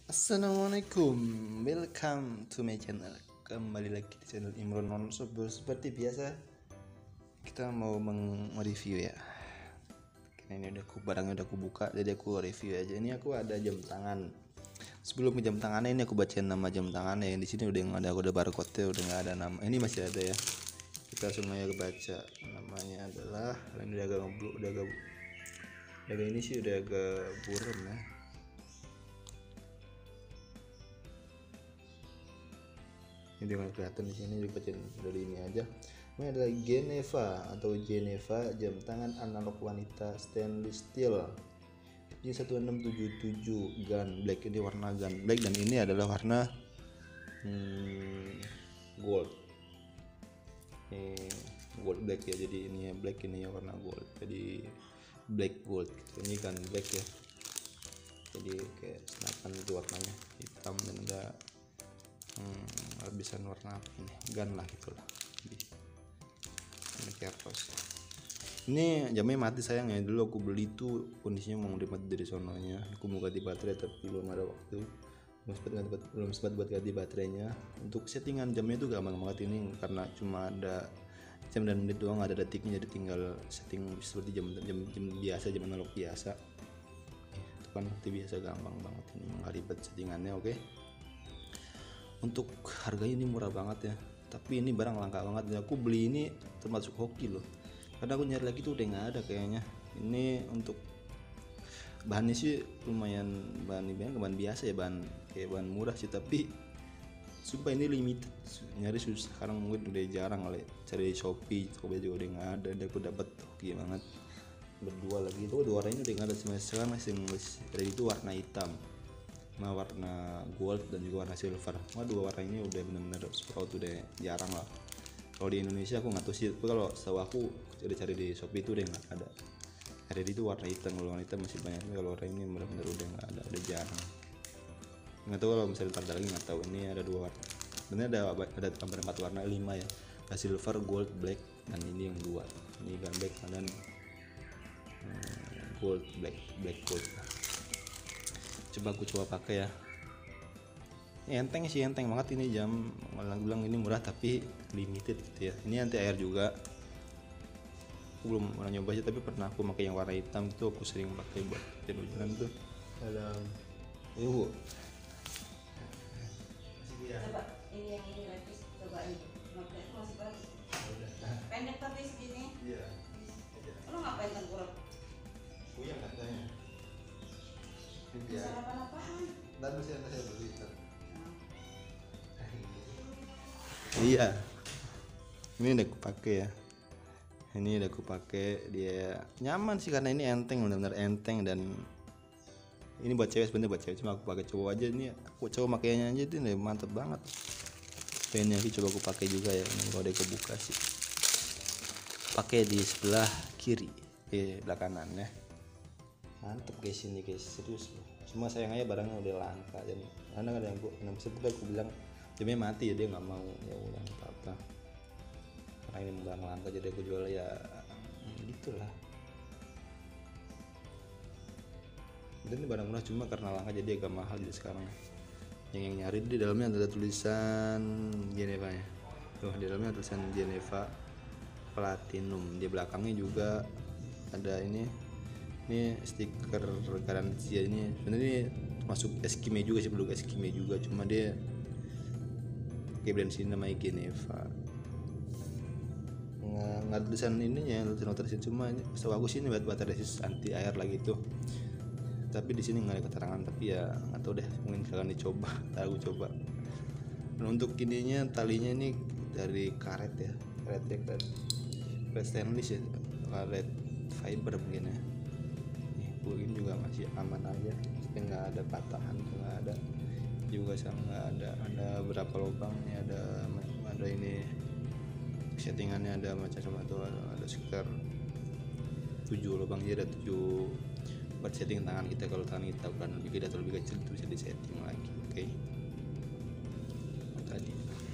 Assalamualaikum, welcome to my channel. Kembali lagi di channel Imron Non Sobur. Seperti biasa, kita mau mereview ya. Karena ini barangnya udah aku buka, jadi aku review aja. Ini aku ada jam tangan. Sebelum ke jam tangannya ini aku bacain nama jam tangannya. Yang di sini udah nggak ada, aku udah barcode-nya udah nggak ada nama. Ini masih ada ya. Kita langsung aja baca. Namanya adalah, ini udah agak ini sih udah agak buram ya. Ini dengan kelihatan di sini dibacain dari ini aja. Ini adalah Geneva atau Geneva jam tangan analog wanita stainless steel J1677 gun black. Ini warna gun black dan ini adalah warna gold. Gold black ya, jadi ini ya black, ini ya warna gold, jadi black gold gitu. Ini gun black ya, jadi kayak senapan itu warnanya hitam dan ada lapisan warna apa ini, gun lah gitulah. Ini kertas. Ini jamnya mati sayang ya, dulu aku beli tuh kondisinya mau mati dari sononya. Aku mau ganti baterai tapi belum ada waktu, belum sempat buat ganti baterainya. Untuk settingan jamnya tuh gampang banget ini, karena cuma ada jam dan menit doang, ada detiknya, jadi tinggal setting seperti jam biasa, jam analog biasa. Itu kan seperti biasa, gampang banget ini, nggak ribet settingannya. Oke. Untuk harganya ini murah banget ya, tapi ini barang langka banget ya. Aku beli ini termasuk hoki loh, karena aku nyari lagi tuh udah nggak ada kayaknya. Ini untuk bahannya sih lumayan, bahan biasa ya, bahan kayak bahan murah sih, tapi sumpah ini limited, nyari susah. Sekarang mungkin udah jarang kali cari di Shopee juga udah nggak ada. Dan aku dapat hoki banget, berdua lagi itu, dua warnanya udah nggak ada. Sekarang masih ada itu warna hitam, nah warna gold dan juga warna silver. Wah, dua warna ini udah bener-bener sprout, udah jarang lah. Kalau di Indonesia aku nggak tahu sih, tapi kalau setahu aku udah cari di Shopee itu udah nggak ada. Ada itu warna hitam, kalau warna hitam masih banyak, tapi kalau warna ini bener-bener udah nggak ada, udah jarang. Nggak tahu kalau misalnya ntar lagi, nggak tahu. Ini ada dua warna, sebenarnya ada hampir 4 warna, 5 ya, ada silver, gold, black, dan ini yang dua, ini gun black dan gold, black gold. Coba aku pakai ya. Ini enteng sih, enteng banget ini jam. Malah bilang ini murah tapi limited gitu ya. Ini anti air juga. Aku belum pernah nyoba sih, tapi pernah aku pakai yang warna hitam itu, aku sering pakai buat jalan-jalan tuh. Dalam bu. Coba ini yang ini lepis, coba ini masih bagus. Pendek tapi segini. Iya. Lo ngapain tengkurap? Puyeng katanya. Bisa apa-apaan? Dan masih ada saya beli. Iya. Ini udah aku pakai ya. Ini udah aku pakai, dia nyaman sih karena ini enteng, benar-benar enteng. Dan ini buat cewek, sebenarnya buat cewek, cuma aku pakai cowok aja. Ini aku cowok makainya aja itu mantep banget. Pennya sih coba aku pakai juga ya. Ini kalau udah aku buka sih, pakai di sebelah kiri, di sebelah kanan ya. Mantep guys, ini guys, serius. Cuma sayang aja barangnya udah langka, dan karena ada yang aku bilang jamnya mati ya, dia nggak mau. Ya udah nggak apa-apa, karena ini barang langka jadi aku jual ya, gitulah. Dan ini barang murah, cuma karena langka jadi agak mahal. Jadi sekarang yang nyari di dalamnya ada tulisan Geneva ya. Tuh, di dalamnya ada tulisan Geneva Platinum. Di belakangnya juga ada ini stiker garansi. Ini sebenarnya masuk Eskime juga sih, belum Eskime juga, cuma dia kayak brand sini namanya Geneva. Nggak ada tulisan ininya, tulisan cuma setahu aku sih ini buat resist anti air lagi tuh, tapi di sini nggak ada keterangan. Tapi ya nggak tahu deh, mungkin kalian dicoba. Ntar aku coba. Dan untuk ininya, talinya ini dari karet ya, karet stainless ya, karet fiber mungkin ya. Ini juga masih aman aja, nggak ada patahan, nggak ada juga, sama nggak ada berapa lubang ini, ada ini settingannya, ada macam-macam tuh, ada sekitar 7 lubang, jadi ada 7 buat setting tangan kita. Kalau tangan kita kan lebih gede atau lebih kecil itu bisa disetting lagi. Oke. Tadi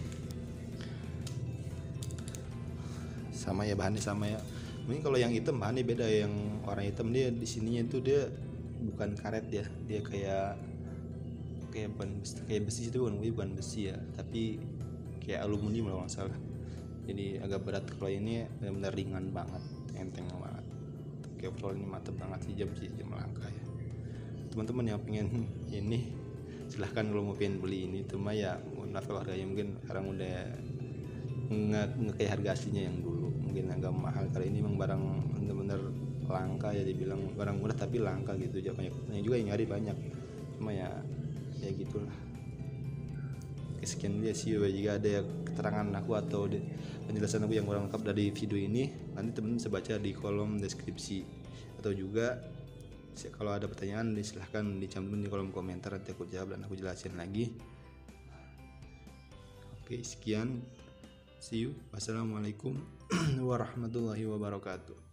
sama ya, bahannya sama ya. Mungkin kalau yang hitam bahannya beda. Yang warna hitam dia di sininya itu dia bukan karet ya, dia kayak kayak besi itu bukan besi ya, tapi kayak aluminium kalau nggak salah. Jadi agak berat. Kalau ini benar-benar ringan banget, enteng banget. Kayak overall ini mantep banget sih, jam langka ya. Teman-teman yang pengen ini silahkan kalau mau pengen beli ini, cuma ya mohon maaf kalau harganya mungkin sekarang udah nggak kayak harga aslinya yang dulu, mungkin agak mahal. Kali ini memang barang bener-bener langka ya, dibilang barang murah tapi langka gitu aja. Banyak juga yang nyari banyak, cuma ya gitulah. Sekian dulu ya, sih jika ada keterangan aku atau penjelasan aku yang kurang lengkap dari video ini, nanti teman-teman bisa baca di kolom deskripsi, atau juga kalau ada pertanyaan silahkan dicantumin di kolom komentar, nanti aku jawab dan aku jelasin lagi. Oke, sekian, see you, wassalamualaikum warahmatullahi wabarakatuh.